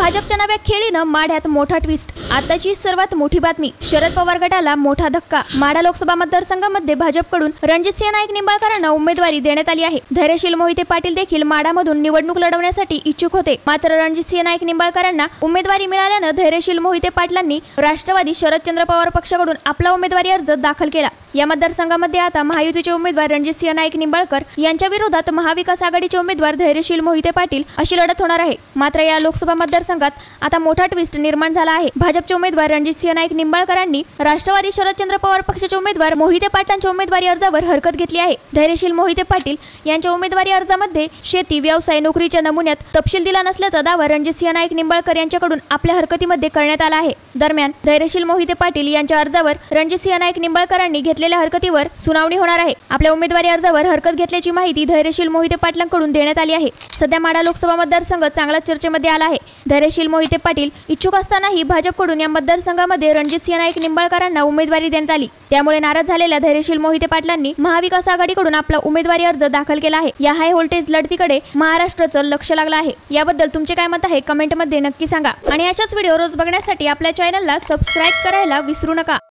भाजपच्या नव्या खेळीनं माढ्यात मोठा ट्विस्ट। आताची सर्वात मोठी बातमी, शरद पवार गटाला मोठा धक्का। माढा लोकसभा मतदारसंघामध्ये भाजपकडून रणजितसिंह नाईक निंबाळकरांना उमेदवारी देण्यात आली आहे। धैर्यशील मोहिते पाटील देखील माढामधून निवडणूक लढवण्यासाठी इच्छुक होते, मात्र रणजितसिंह नाईक निंबाळकरांना उमेदवारी मिळाल्यानं धैर्यशील मोहिते पाटलांनी राष्ट्रवादी शरदचंद्र पवार पक्षाकडून आपला उमेदवारी अर्ज दाखल केला। या मतदारसंघामध्ये आता महायुतीचे उमेदवार रणजितसिंह नाईक निंबाळकर यांच्या विरोधात महाविकास आघाडीचे उमेदवार धैर्यशील मोहिते पाटील अशी लढत होणार आहे। मात्र या लोकसभा मतदारसंघात आता मोठा ट्विस्ट निर्माण झाला आहे। भाजपचे उमेदवार रणजितसिंह नाईक निंबाळकरांनी राष्ट्रवादी शरदचंद्र पवार पक्षाचे उमेदवार मोहिते पाटलांच्या उमेदवारी अर्जावर हरकत घेतली आहे। धैर्यशील मोहिते पाटील यांच्या उमेदवारी अर्जामध्ये शेती, व्यवसाय, नोकरीच्या नमुन्यात तपशील दिला नसल्याचा दावा रणजितसिंह नाईक निंबाळकर यांच्याकडून आपल्या हरकतीमध्ये करण्यात आला आहे। दरम्यान धैर्यशील मोहिते पाटील यांच्या अर्जावर रणजितसिंह नाईक निंबाळकरांनी घेतलेल्या हरकतीवर सुनावणी होणार आहे। आपल्या उमेदवारी अर्जावर हरकत घेतल्याची माहिती धैर्यशील मोहिते पाटलांकडून देण्यात आली आहे। सध्या माढा लोकसभा मतदारसंघ चांगला चर्चेमध्ये आला आहे। धैर्यशील मोहिते पाटील इच्छुक असतानाही भाजपकडून या मतदारसंघामध्ये रणजितसिंह नाईक निंबाळकरांना उमेदवारी देण्यात आली। त्यामुळे नाराज झालेल्या धैर्यशील मोहिते पाटलांनी महाविकास आघाडीकडून आपला उमेदवारी अर्ज दाखल केला आहे। या हाय व्होल्टेज लढतीकडे महाराष्ट्राचं लक्ष लागलं आहे। याबद्दल तुमचे काय मत आहे कमेंटमध्ये नक्की सांगा आणि अशाच व्हिडिओ रोज बघण्यासाठी आपल्या चॅनलला सबस्क्राइब करायला विसरू नका।